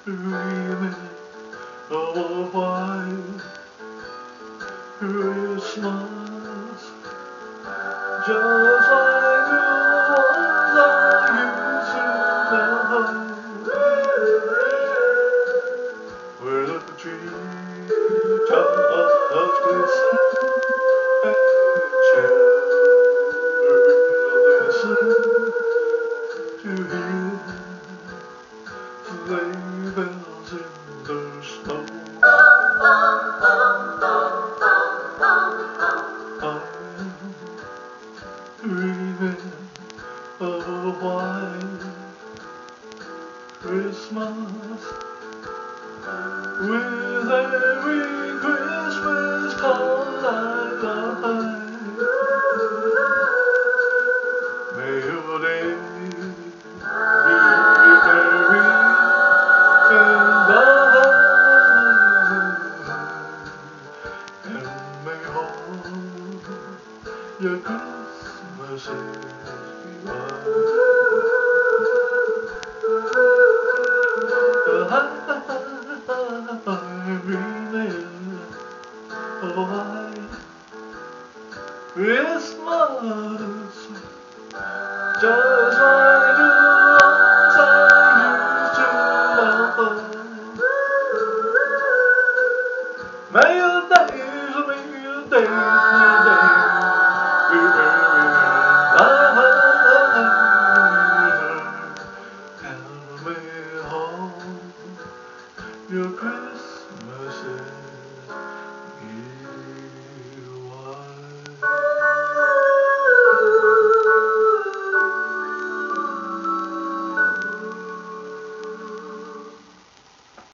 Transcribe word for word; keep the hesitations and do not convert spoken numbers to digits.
dreaming of a white Christmas, just like the ones I used to know, where the treetops glisten and children listen to hear sleigh bells in the snow. I'm dreaming of a white Christmas, with every Christmas card I find. May your day be merry and bright, and may all your Christmases be white. I'm dreaming of a white Christmas, just like the ones I used to love. May your days, may your days, may your days be merry and bright, and may all your Christmases